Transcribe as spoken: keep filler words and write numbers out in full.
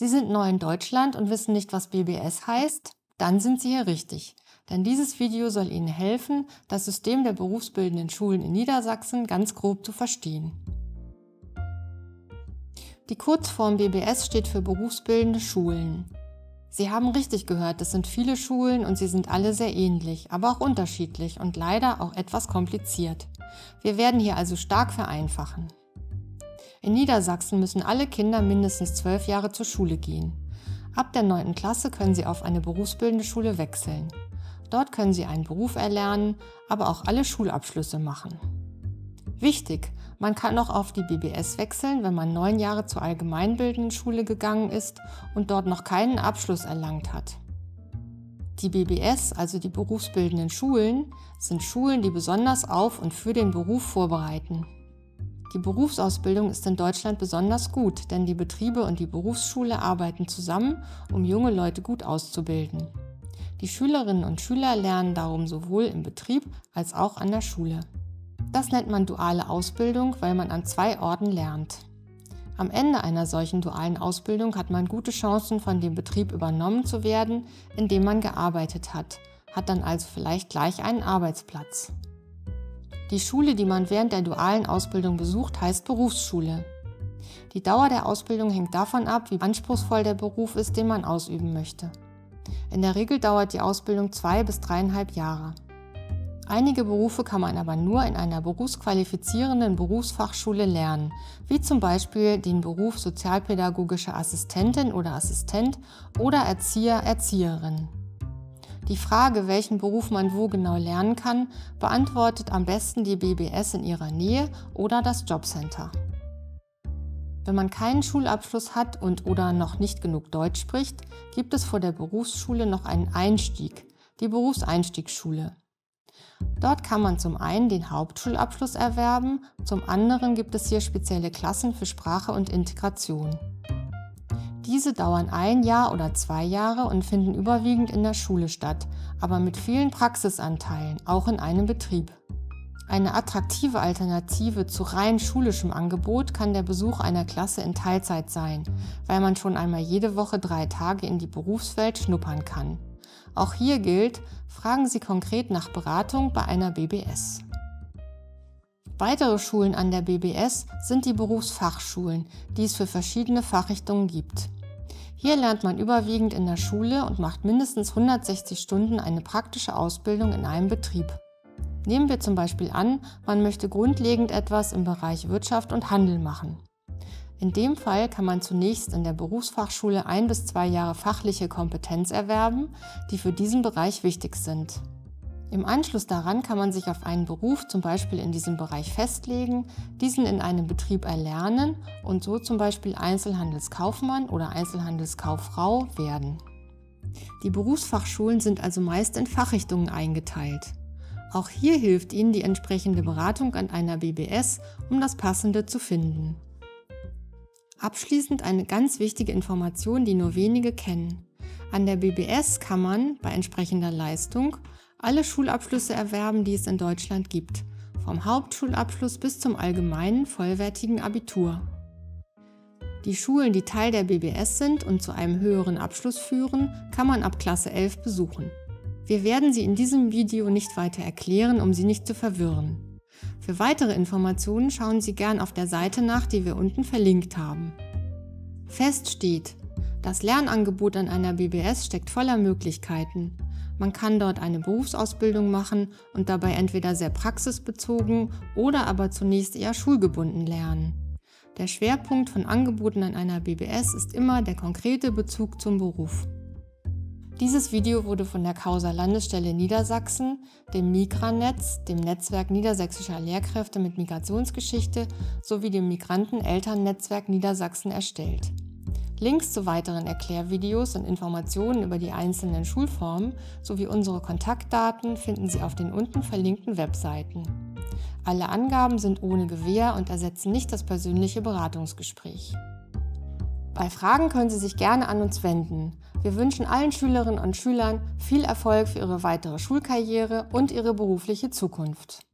Sie sind neu in Deutschland und wissen nicht, was B B S heißt? Dann sind Sie hier richtig. Denn dieses Video soll Ihnen helfen, das System der berufsbildenden Schulen in Niedersachsen ganz grob zu verstehen. Die Kurzform B B S steht für berufsbildende Schulen. Sie haben richtig gehört, es sind viele Schulen und sie sind alle sehr ähnlich, aber auch unterschiedlich und leider auch etwas kompliziert. Wir werden hier also stark vereinfachen. In Niedersachsen müssen alle Kinder mindestens zwölf Jahre zur Schule gehen. Ab der neunten Klasse können sie auf eine berufsbildende Schule wechseln. Dort können sie einen Beruf erlernen, aber auch alle Schulabschlüsse machen. Wichtig, man kann auch auf die B B S wechseln, wenn man neun Jahre zur allgemeinbildenden Schule gegangen ist und dort noch keinen Abschluss erlangt hat. Die B B S, also die berufsbildenden Schulen, sind Schulen, die besonders auf und für den Beruf vorbereiten. Die Berufsausbildung ist in Deutschland besonders gut, denn die Betriebe und die Berufsschule arbeiten zusammen, um junge Leute gut auszubilden. Die Schülerinnen und Schüler lernen darum sowohl im Betrieb als auch an der Schule. Das nennt man duale Ausbildung, weil man an zwei Orten lernt. Am Ende einer solchen dualen Ausbildung hat man gute Chancen, von dem Betrieb übernommen zu werden, in dem man gearbeitet hat, hat dann also vielleicht gleich einen Arbeitsplatz. Die Schule, die man während der dualen Ausbildung besucht, heißt Berufsschule. Die Dauer der Ausbildung hängt davon ab, wie anspruchsvoll der Beruf ist, den man ausüben möchte. In der Regel dauert die Ausbildung zwei bis dreieinhalb Jahre. Einige Berufe kann man aber nur in einer berufsqualifizierenden Berufsfachschule lernen, wie zum Beispiel den Beruf sozialpädagogische Assistentin oder Assistent oder Erzieher, Erzieherin. Die Frage, welchen Beruf man wo genau lernen kann, beantwortet am besten die B B S in ihrer Nähe oder das Jobcenter. Wenn man keinen Schulabschluss hat und oder noch nicht genug Deutsch spricht, gibt es vor der Berufsschule noch einen Einstieg, die Berufseinstiegsschule. Dort kann man zum einen den Hauptschulabschluss erwerben, zum anderen gibt es hier spezielle Klassen für Sprache und Integration. Diese dauern ein Jahr oder zwei Jahre und finden überwiegend in der Schule statt, aber mit vielen Praxisanteilen, auch in einem Betrieb. Eine attraktive Alternative zu rein schulischem Angebot kann der Besuch einer Klasse in Teilzeit sein, weil man schon einmal jede Woche drei Tage in die Berufswelt schnuppern kann. Auch hier gilt, fragen Sie konkret nach Beratung bei einer B B S. Weitere Schulen an der B B S sind die Berufsfachschulen, die es für verschiedene Fachrichtungen gibt. Hier lernt man überwiegend in der Schule und macht mindestens hundertsechzig Stunden eine praktische Ausbildung in einem Betrieb. Nehmen wir zum Beispiel an, man möchte grundlegend etwas im Bereich Wirtschaft und Handel machen. In dem Fall kann man zunächst in der Berufsfachschule ein bis zwei Jahre fachliche Kompetenz erwerben, die für diesen Bereich wichtig sind. Im Anschluss daran kann man sich auf einen Beruf zum Beispiel in diesem Bereich festlegen, diesen in einem Betrieb erlernen und so zum Beispiel Einzelhandelskaufmann oder Einzelhandelskauffrau werden. Die Berufsfachschulen sind also meist in Fachrichtungen eingeteilt. Auch hier hilft Ihnen die entsprechende Beratung an einer B B S, um das Passende zu finden. Abschließend eine ganz wichtige Information, die nur wenige kennen. An der B B S kann man, bei entsprechender Leistung, alle Schulabschlüsse erwerben, die es in Deutschland gibt, vom Hauptschulabschluss bis zum allgemeinen, vollwertigen Abitur. Die Schulen, die Teil der B B S sind und zu einem höheren Abschluss führen, kann man ab Klasse elf besuchen. Wir werden sie in diesem Video nicht weiter erklären, um Sie nicht zu verwirren. Für weitere Informationen schauen Sie gern auf der Seite nach, die wir unten verlinkt haben. Fest steht, das Lernangebot an einer B B S steckt voller Möglichkeiten. Man kann dort eine Berufsausbildung machen und dabei entweder sehr praxisbezogen oder aber zunächst eher schulgebunden lernen. Der Schwerpunkt von Angeboten an einer B B S ist immer der konkrete Bezug zum Beruf. Dieses Video wurde von der Causa Landesstelle Niedersachsen, dem Migranetz, dem Netzwerk niedersächsischer Lehrkräfte mit Migrationsgeschichte sowie dem Migranten-Eltern-Netzwerk Niedersachsen erstellt. Links zu weiteren Erklärvideos und Informationen über die einzelnen Schulformen sowie unsere Kontaktdaten finden Sie auf den unten verlinkten Webseiten. Alle Angaben sind ohne Gewähr und ersetzen nicht das persönliche Beratungsgespräch. Bei Fragen können Sie sich gerne an uns wenden. Wir wünschen allen Schülerinnen und Schülern viel Erfolg für ihre weitere Schulkarriere und ihre berufliche Zukunft.